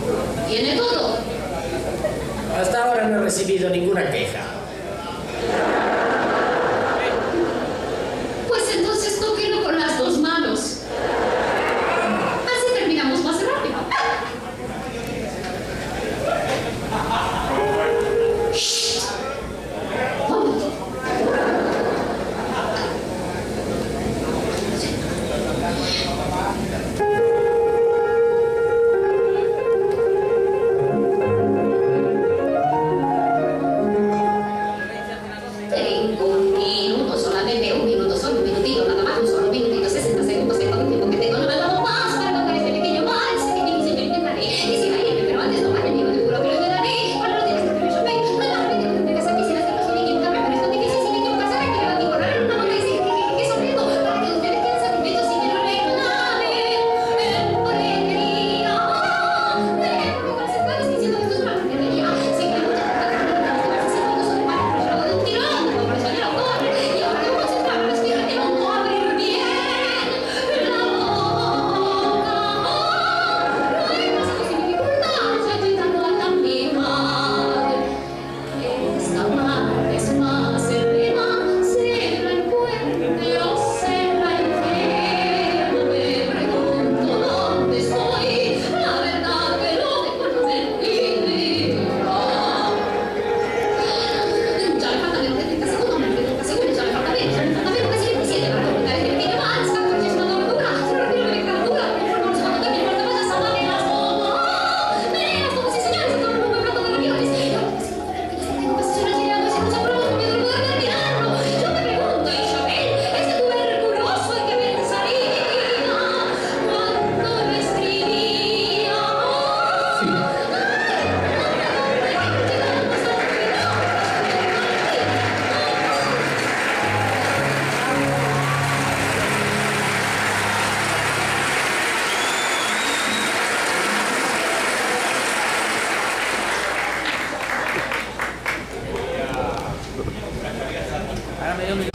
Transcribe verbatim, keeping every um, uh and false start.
Tiene todo. Hasta ahora no he recibido ninguna queja. Pues entonces tóquelo con las dos manos. Así terminamos más rápido. ¡Shh! Vamos. Tengo un minuto, solamente un minuto, solo un minutito, nada más, un solo minutito, sesenta segundos, es todo el tiempo que tengo, no me ha dado más para contar este pequeño mal, sé que difícil, lo intentaré, quisiera irme, pero antes no vaya, amigo, te juro que lo intentaré, ahora no tienes que tener shopping, no la repente, no tendré que hacer, quisiera hacerlo sin equivocarme, pero es tan difícil sin equivocarse, hay que le va a correr una nota y decir que, que, que sonriendo, para que ustedes queden satisfechos y que no reclamen, emprendería, de por lo cual se está diciendo que esto es una emprendería, sé que hay muchas cosas que no se hacen cinco minutos son humanos, pero yo lo hago de un tirón, como profesional autor, y ahora debo concentrarme, respiro, que no puedo abrir bien la boca, no hay más que sin dificultad, ya estoy dando a caminar. Esta mar es más serena, será el puente o será el cielo, me pregunto dónde estoy, la verdad que lo dejo no me indica. Ya le falta menos de treinta segundos, menos de treinta segundos, ya le falta menos, ya le falta menos, casi veintisiete para completar este pequeño mal, saco que es una tortura, se retiro mi cardura, mi forma no se va a notar, mi muerte vaya a salvar en las bombas, venenos como si señales, se tornan muy pronto de aviones, y ahora que siento que yo tengo pasiones girando, si no se aprueba, no puedo poder terminarlo, yo me pregunto, Isabel, este tuberculoso en que pensaría cuando lo escribía. Ahora me dio mi...